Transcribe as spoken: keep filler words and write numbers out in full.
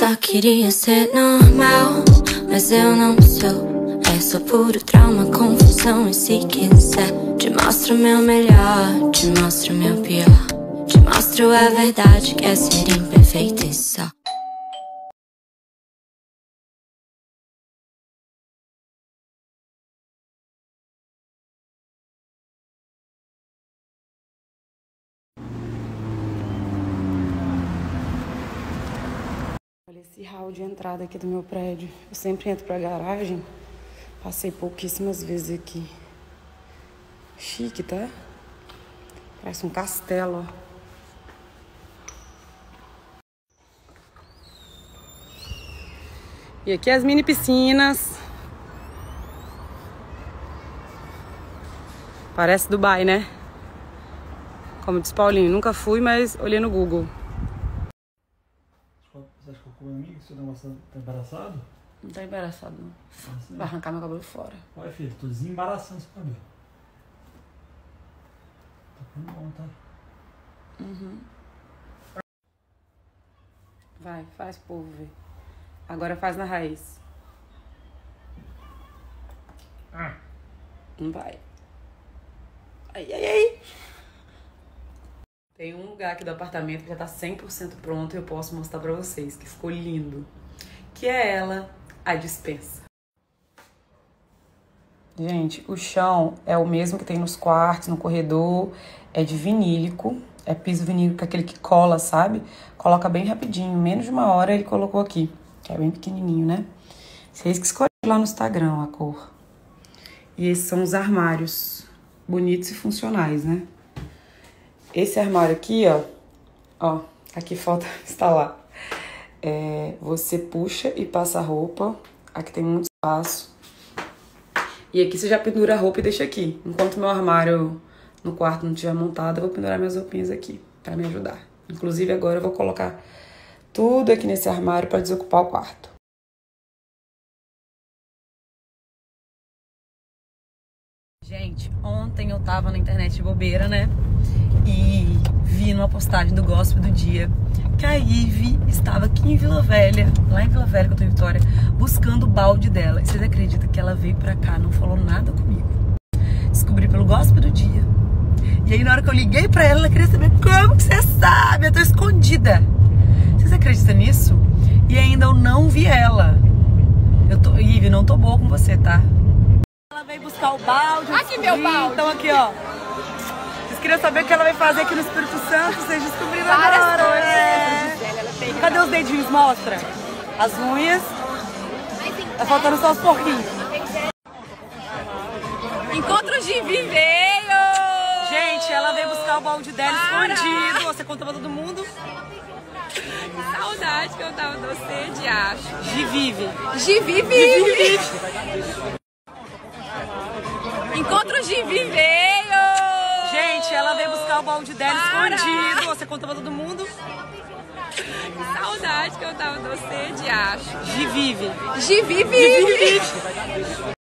só queria ser normal, mas eu não sou. É só puro trauma, confusão. E se quiser, te mostro o meu melhor, te mostro o meu pior, te mostro a verdade que é ser imperfeita e só. Olha esse hall de entrada aqui do meu prédio. Eu sempre entro pra garagem. Passei pouquíssimas vezes aqui. Chique, tá? Parece um castelo, ó. E aqui as mini piscinas. Parece Dubai, né? Como diz Paulinho, nunca fui, mas olhei no Google. Você acha que eu como amigo? Seu negócio tá embaraçado? Não tá embaraçado, não. Assim? Vai arrancar meu cabelo fora. Olha, filho, tô desembaraçando esse cabelo. Tá ficando bom, tá? Uhum. Vai, faz pro povo ver. Agora faz na raiz. Ah. Não vai. Ai, ai, ai. Tem um lugar aqui do apartamento que já tá cem por cento pronto e eu posso mostrar pra vocês, que ficou lindo. Que é ela, a despensa. Gente, o chão é o mesmo que tem nos quartos, no corredor. É de vinílico. É piso vinílico, aquele que cola, sabe? Coloca bem rapidinho. Menos de uma hora ele colocou aqui. Que é bem pequenininho, né? Vocês que escolheram lá no Instagram a cor. E esses são os armários. Bonitos e funcionais, né? Esse armário aqui, ó. Ó, aqui falta instalar. É, você puxa e passa a roupa. Aqui tem muito espaço. E aqui você já pendura a roupa e deixa aqui. Enquanto meu armário no quarto não estiver montado, eu vou pendurar minhas roupinhas aqui pra me ajudar. Inclusive agora eu vou colocar tudo aqui nesse armário pra desocupar o quarto. Gente, ontem eu tava na internet de bobeira, né? E vi numa postagem do Gospel do Dia que a Ive estava aqui em Vila Velha, lá em Vila Velha, que eu tô em Vitória, buscando o balde dela. E vocês acreditam que ela veio pra cá, não falou nada comigo? Descobri pelo Gospel do Dia. E aí na hora que eu liguei pra ela, ela queria saber como que você sabe, eu tô escondida. Vocês acreditam nisso? E ainda eu não vi ela. Eu tô, Ive, não tô boa com você, tá? Ela veio buscar o balde. Aqui meu balde. Então aqui, ó. Vocês queriam saber o que ela vai fazer aqui no Espírito Santo? Vocês descobriram Várias agora. coisas. É. Ela tem... Cadê os dedinhos? Mostra. As unhas. Tá faltando só os porquinhos. Encontro de veio! Gente, ela veio buscar o balde dela Para. escondido. Você contou pra todo mundo? Que saudade que eu tava de você, de acho. Gi vive. Gi vive! Encontro de veio! Gente, ela veio buscar o balde dela Para. escondido. Você contou pra todo mundo? Que saudade que eu tava de você, de acho. Gi vive. Gi vive!